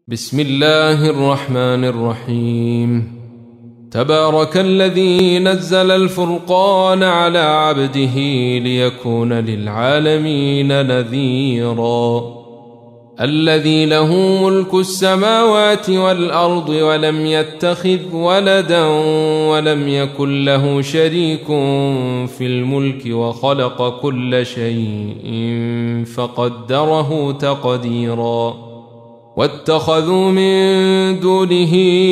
بسم الله الرحمن الرحيم. تبارك الذي نزل الفرقان على عبده ليكون للعالمين نذيرا. الذي له ملك السماوات والأرض ولم يتخذ ولدا ولم يكن له شريك في الملك وخلق كل شيء فقدره تقديرا. واتخذوا من دونه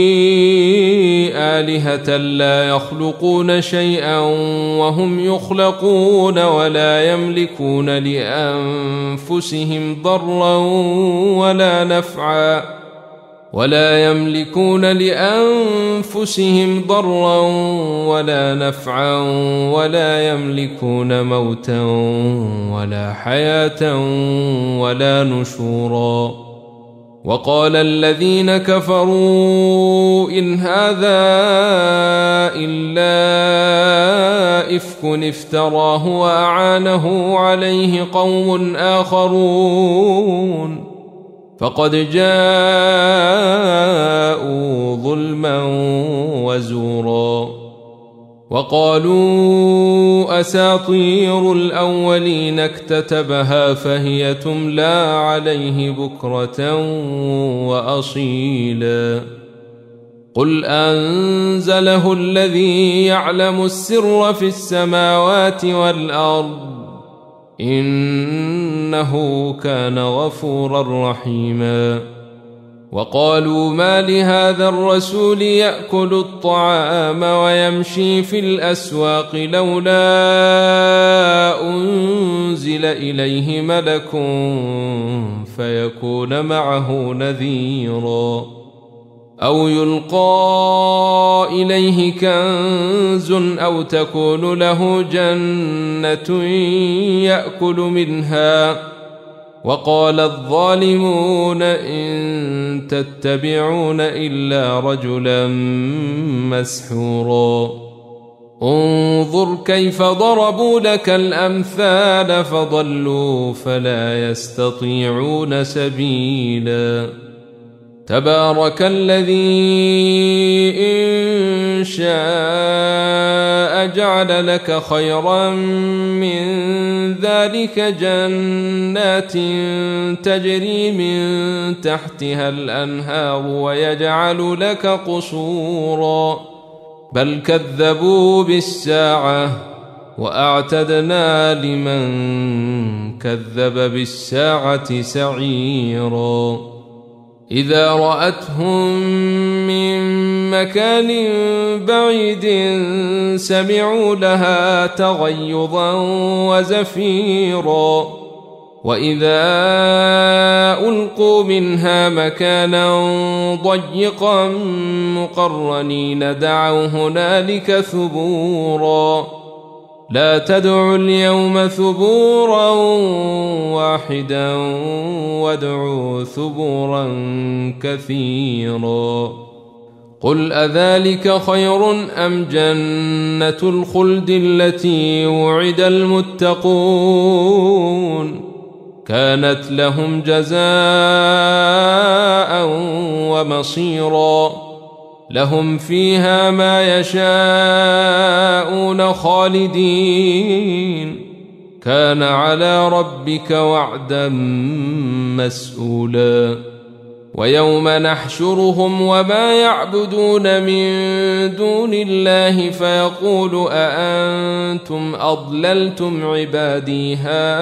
آلهة لا يخلقون شيئا وهم يخلقون ولا يملكون لأنفسهم ضرا ولا نفعا ولا يملكون موتا ولا حياة ولا نشورا. وقال الذين كفروا إن هذا إلا إفك افتراه وأعانه عليه قوم آخرون فقد جاءوا ظلما وزورا. وقالوا أساطير الأولين اكتتبها فهي تملى عليه بكرة وأصيلا. قل أنزله الذي يعلم السر في السماوات والأرض إنه كان غفورا رحيما. وقالوا ما لهذا الرسول يأكل الطعام ويمشي في الأسواق لولا أنزل إليه ملك فيكون معه نذيرا أو يلقى إليه كنز أو تكون له جنة يأكل منها. وقال الظالمون إن تتبعون إلا رجلا مسحورا. انظر كيف ضربوا لك الأمثال فضلوا فلا يستطيعون سبيلا. تبارك الذي إن شاء جعل لك خيرا من ذلك جنات تجري من تحتها الأنهار ويجعل لك قصورا بل كذبوا بالساعة وأعتدنا لمن كذب بالساعة سعيرا. إذا رأتهم من مكان بعيد سمعوا لها تغيظا وزفيرا وإذا ألقوا منها مكانا ضيقا مقرنين دعوا هنالك ثبورا. لا تدعوا اليوم ثبورا واحدا وادعوا ثبورا كثيرا. قل أذلك خير أم جنة الخلد التي وعد المتقون كانت لهم جزاء ومصيرا. لهم فيها ما يشاءون خالدين كان على ربك وعدا مسئولا. ويوم نحشرهم وما يعبدون من دون الله فيقول أأنتم أضللتم عبادي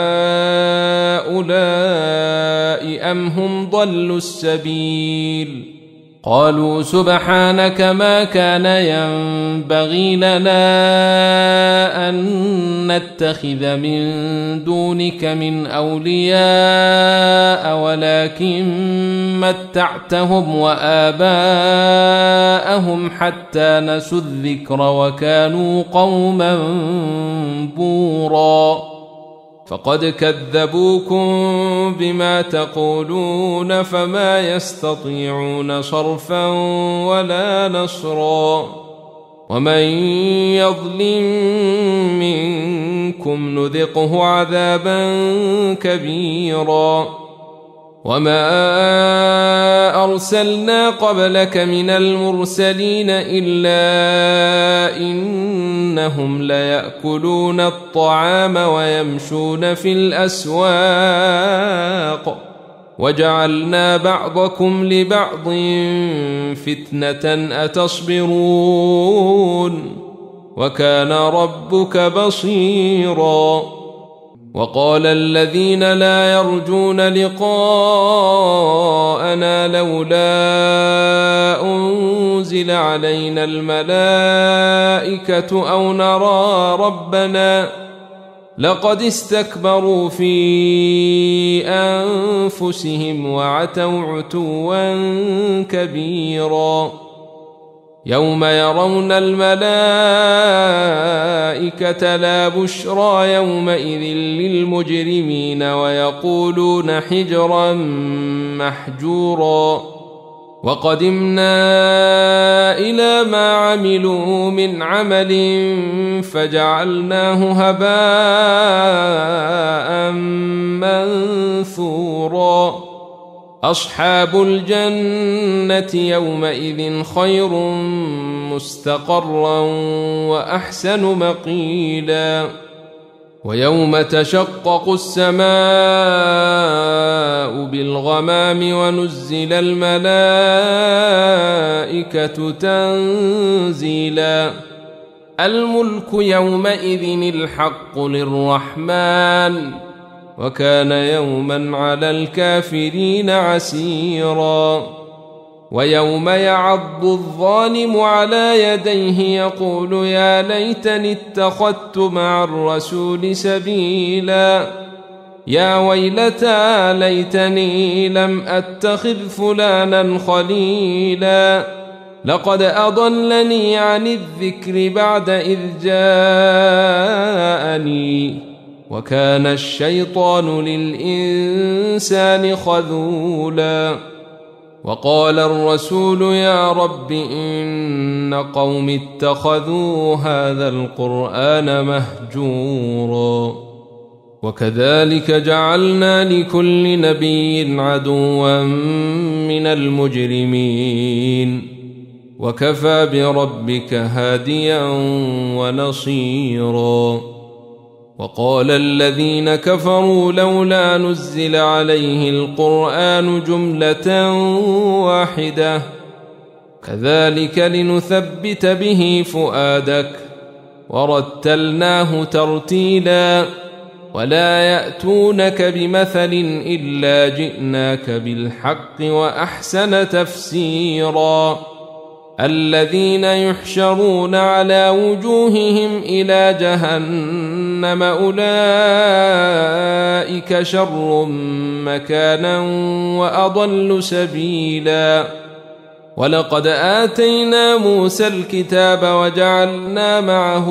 هؤلاء أم هم ضلوا السبيل قالوا سبحانك ما كان ينبغي لنا أن نتخذ من دونك من أولياء ولكن متعتهم وآباءهم حتى نسوا الذكر وكانوا قوما بورا. فقد كذبوكم بما تقولون فما يستطيعون صرفا ولا نصرا. ومن يظلم منكم نذقه عذابا كبيرا. وما أرسلنا قبلك من المرسلين إلا إنهم ليأكلون الطعام ويمشون في الأسواق وجعلنا بعضكم لبعض فتنة أتصبرون وكان ربك بصيرا. وقال الذين لا يرجون لقاءنا لولا أنزل علينا الملائكة أو نرى ربنا لقد استكبروا في أنفسهم وعتوا عتوا كبيرا. يوم يرون الملائكة لا بشرى يومئذ للمجرمين ويقولون حجرا محجورا. وقدمنا إلى ما عملوا من عمل فجعلناه هباء منثورا. أصحاب الجنة يومئذ خير مستقرا وأحسن مقيلا. ويوم تشقق السماء بالغمام ونزل الملائكة تنزيلا. الملك يومئذ الحق للرحمن وكان يوما على الكافرين عسيرا. ويوم يعض الظالم على يديه يقول يا ليتني اتخذت مع الرسول سبيلا. يا ويلتى ليتني لم أتخذ فلانا خليلا لقد أضلني عن الذكر بعد إذ جاءني وكان الشيطان للإنسان خذولا. وقال الرسول يا رب إن قوم اتخذوا هذا القرآن مهجورا. وكذلك جعلنا لكل نبي عدوا من المجرمين وكفى بربك هاديا ونصيرا. وقال الذين كفروا لولا نزل عليه القرآن جملة واحدة كذلك لنثبت به فؤادك ورتلناه ترتيلا. ولا يأتونك بمثل إلا جئناك بالحق وأحسن تفسيرا. الذين يحشرون على وجوههم إلى جهنم أولئك شر مكانا وأضل سبيلا. ولقد آتينا موسى الكتاب وجعلنا معه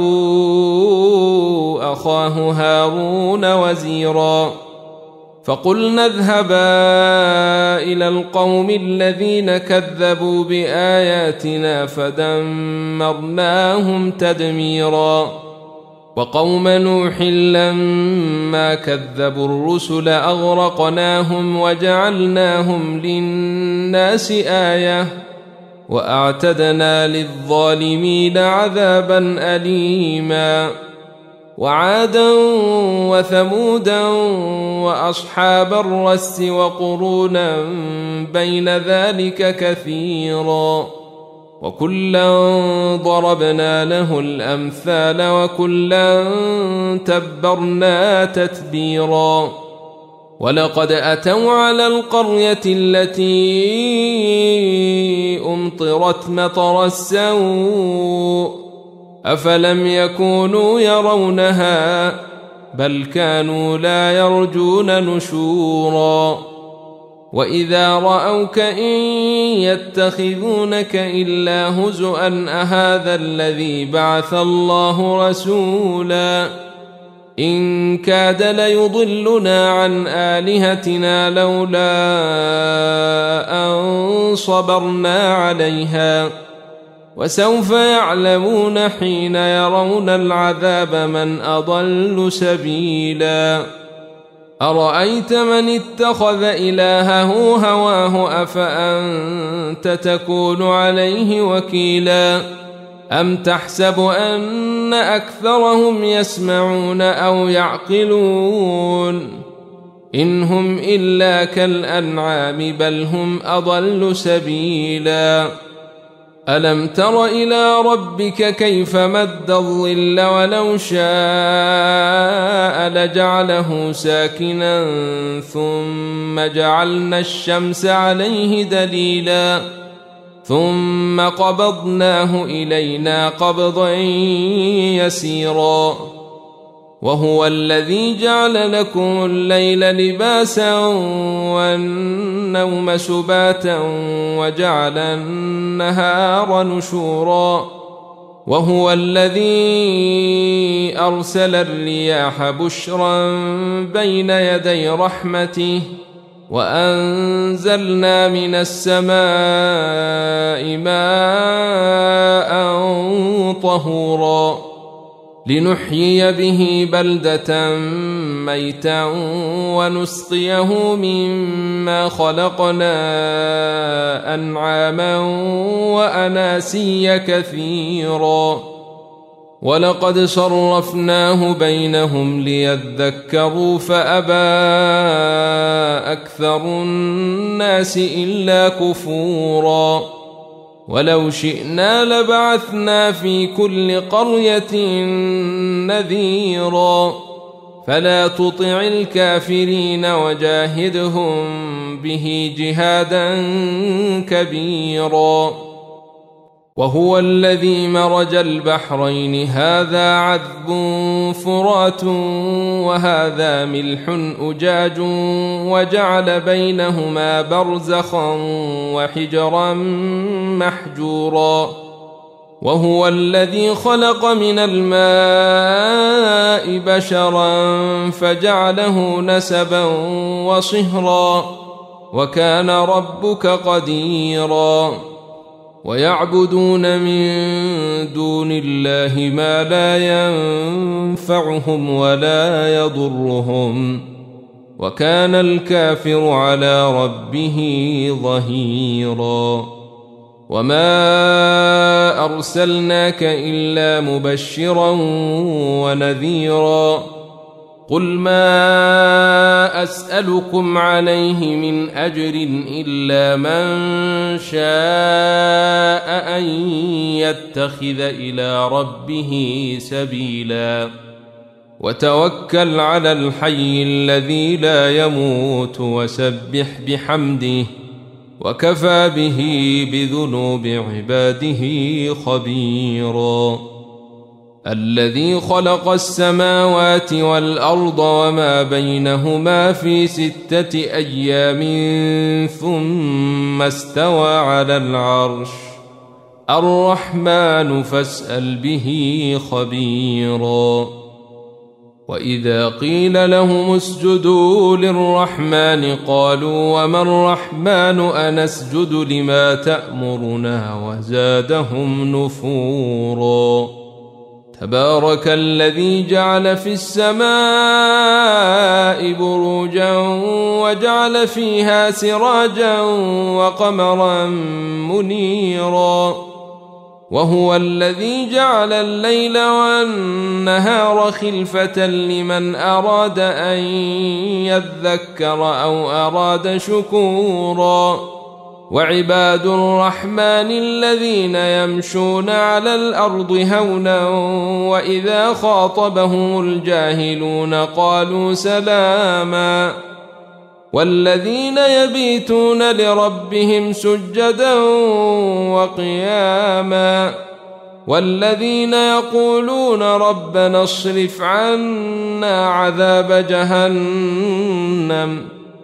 أخاه هارون وزيرا. فقلنا اذهبا إلى القوم الذين كذبوا بآياتنا فدمرناهم تدميرا. وقوم نوح لما كذبوا الرسل أغرقناهم وجعلناهم للناس آية وأعتدنا للظالمين عذابا أليما. وعادا وثمودا وأصحاب الرس وقرونا بين ذلك كثيرا. وكلا ضربنا له الأمثال وكلا تبرنا تتبيرا. ولقد أتوا على القرية التي أمطرت مطر السوء أفلم يكونوا يرونها بل كانوا لا يرجون نشورا. وإذا رأوك إن يتخذونك إلا هزؤا أهذا الذي بعث الله رسولا إن كاد ليضلنا عن آلهتنا لولا أن صبرنا عليها وسوف يعلمون حين يرون العذاب من أضل سبيلا. أرأيت من اتخذ إلهه هواه أفأنت تكون عليه وكيلا أم تحسب أن أكثرهم يسمعون أو يعقلون إن هم إلا كالأنعام بل هم أضل سبيلا ألم تر إلى ربك كيف مد الظل ولو شاء لجعله ساكنا ثم جعلنا الشمس عليه دليلا ثم قبضناه إلينا قبضا يسيرا وهو الذي جعل لكم الليل لباسا والنوم سباتا وجعل النهار نشورا وهو الذي أرسل الرياح بشرا بين يدي رحمته وأنزلنا من السماء ماء طهورا لنحيي به بلدة ميتا ونسقيه مما خلقنا أنعاما وأناسيا كثيرا ولقد صرفناه بينهم ليذكروا فأبى أكثر الناس إلا كفورا ولو شئنا لبعثنا في كل قرية نذيرا فلا تطع الكافرين وجاهدهم به جهادا كبيرا وهو الذي مرج البحرين هذا عذب فرات وهذا ملح أجاج وجعل بينهما برزخا وحجرا محجورا وهو الذي خلق من الماء بشرا فجعله نسبا وصهرا وكان ربك قديرا ويعبدون من دون الله ما لا ينفعهم ولا يضرهم وكان الكافر على ربه ظهيرا وما أرسلناك إلا مبشرا ونذيرا قل ما أسألكم عليه من أجر إلا من شاء أن يتخذ إلى ربه سبيلا وتوكل على الحي الذي لا يموت وسبح بحمده وكفى به بذنوب عباده خبيرا الذي خلق السماوات والأرض وما بينهما في 6 أيام ثم استوى على العرش الرحمن فاسأل به خبيرا وإذا قيل لهم اسجدوا للرحمن قالوا وما الرحمن أنسجد لما تأمرنا وزادهم نفورا تبارك الذي جعل في السماء بروجا وجعل فيها سراجا وقمرا منيرا وهو الذي جعل الليل والنهار خلفة لمن أراد أن يذكر أو أراد شكورا وعباد الرحمن الذين يمشون على الأرض هونا وإذا خاطبهم الجاهلون قالوا سلاما والذين يبيتون لربهم سجدا وقياما والذين يقولون ربنا اصرف عنا عذاب جهنم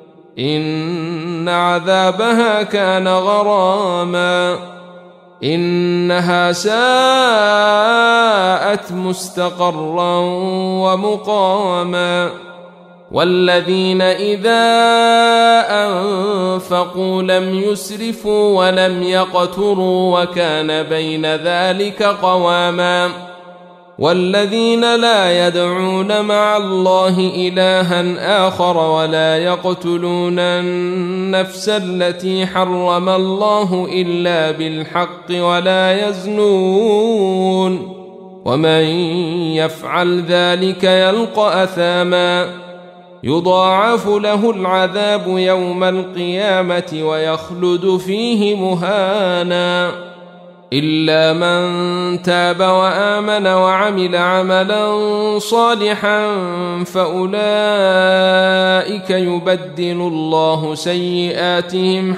إن عذابها كان غراما إنها ساءت مستقرا ومقاما والذين إذا أنفقوا لم يسرفوا ولم يقتروا وكان بين ذلك قواما والذين لا يدعون مع الله إلها آخر ولا يقتلون النفس التي حرم الله إلا بالحق ولا يزنون ومن يفعل ذلك يلقى أثاما يضاعف له العذاب يوم القيامة ويخلد فيه مهانا إلا من تاب وآمن وعمل عملا صالحا فأولئك يبدل الله سيئاتهم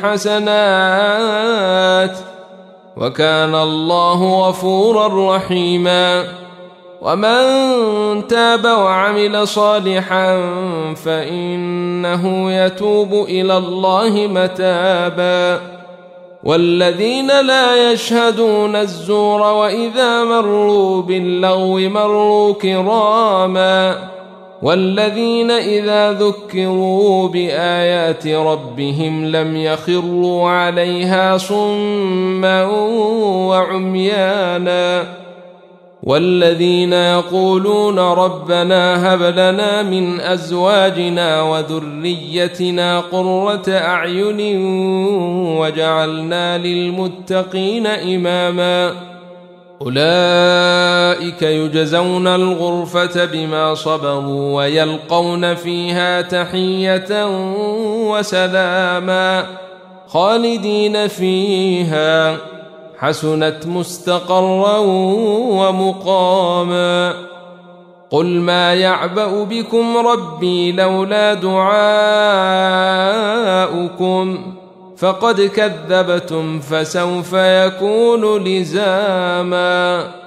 حسنات وكان الله غفورا رحيما ومن تاب وعمل صالحا فإنه يتوب إلى الله متابا والذين لا يشهدون الزور وإذا مروا باللغو مروا كراما والذين إذا ذكروا بآيات ربهم لم يخروا عليها صما وعميانا والذين يقولون ربنا هب لنا من أزواجنا وذريتنا قرة أعين وجعلنا للمتقين إماما أولئك يجزون الغرفة بما صبروا ويلقون فيها تحية وسلاما خالدين فيها حسنت مستقرا ومقاما قل ما يعبأ بكم ربي لولا دعاؤكم فقد كذبتم فسوف يكون لزاما